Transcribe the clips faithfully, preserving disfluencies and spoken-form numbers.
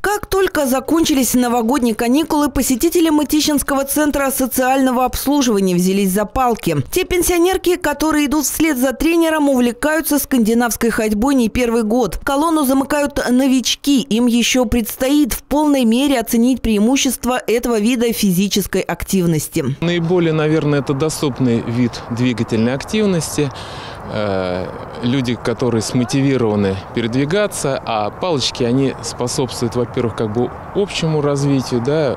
Как только закончились новогодние каникулы, посетители Мытищинского центра социального обслуживания взялись за палки. Те пенсионерки, которые идут вслед за тренером, увлекаются скандинавской ходьбой не первый год. Колонну замыкают новички. Им еще предстоит в полной мере оценить преимущества этого вида физической активности. Наиболее, наверное, это доступный вид двигательной активности. Люди, которые смотивированы передвигаться, а палочки, они способствуют, во-первых, как бы общему развитию, да,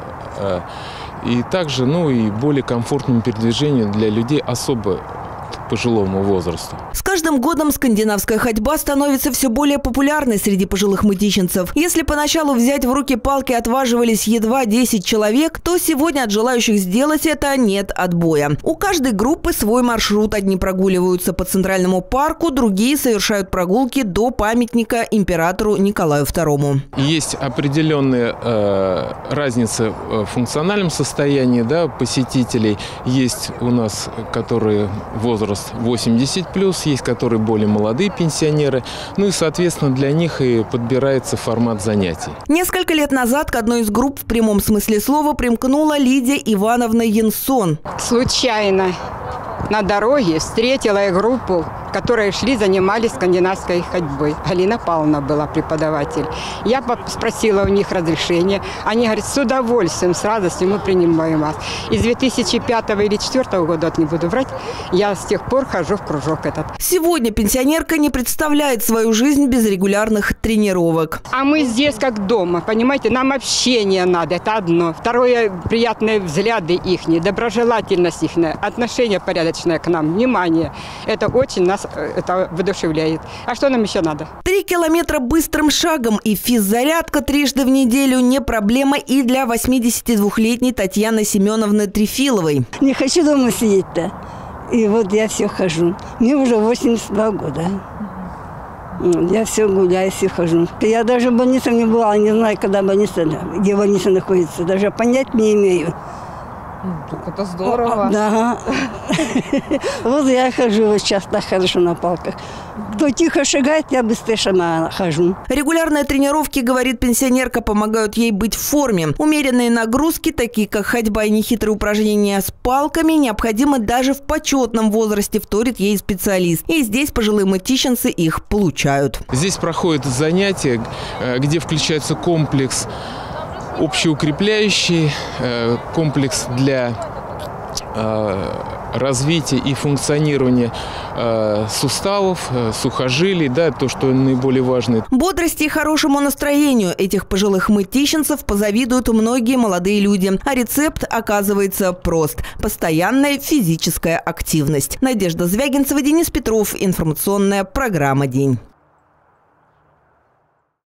и также, ну, и более комфортному передвижению для людей особо пожилому возрасту. С каждым годом скандинавская ходьба становится все более популярной среди пожилых мытищинцев. Если поначалу взять в руки палки отваживались едва десять человек, то сегодня от желающих сделать это нет отбоя. У каждой группы свой маршрут. Одни прогуливаются по Центральному парку, другие совершают прогулки до памятника императору Николаю второму. Есть определенная э, разница в функциональном состоянии, да, посетителей. Есть у нас, которые возраст восемьдесят плюс, есть которые более молодые пенсионеры. Ну и, соответственно, для них и подбирается формат занятий. Несколько лет назад к одной из групп в прямом смысле слова примкнула Лидия Ивановна Янсон. Случайно на дороге встретила я группу, которые шли, занимались скандинавской ходьбой. Галина Павловна была преподаватель. Я спросила у них разрешение. Они говорят, с удовольствием, с радостью мы принимаем вас. И с две тысячи пятого или две тысячи четвёртого года, вот не буду врать, я с тех пор хожу в кружок этот. Сегодня пенсионерка не представляет свою жизнь без регулярных тренировок. А мы здесь как дома, понимаете, нам общение надо, это одно. Второе, приятные взгляды их, доброжелательность их, отношение порядочное к нам, внимание. Это очень нас это воодушевляет. А что нам еще надо? Три километра быстрым шагом и физзарядка трижды в неделю не проблема и для восьмидесятидвухлетней Татьяны Семеновны Трефиловой. Не хочу дома сидеть-то. И вот я все хожу. Мне уже восемьдесят два года. Я все гуляю, все хожу. Я даже в больнице не была, не знаю, когда больница, где больница находится. Даже понять не имею. Так это здорово. Да. Вот я хожу сейчас так хорошо на палках. Кто тихо шагает, я быстрее сама хожу. Регулярные тренировки, говорит пенсионерка, помогают ей быть в форме. Умеренные нагрузки, такие как ходьба и нехитрые упражнения с палками, необходимы даже в почетном возрасте, вторит ей специалист. И здесь пожилые мытищинцы их получают. Здесь проходят занятия, где включается комплекс общеукрепляющий, комплекс для развития и функционирования суставов, сухожилий, да, то, что наиболее важно. Бодрости и хорошему настроению этих пожилых мытищинцев позавидуют многие молодые люди. А рецепт оказывается прост. Постоянная физическая активность. Надежда Звягинцева, Денис Петров. Информационная программа «День».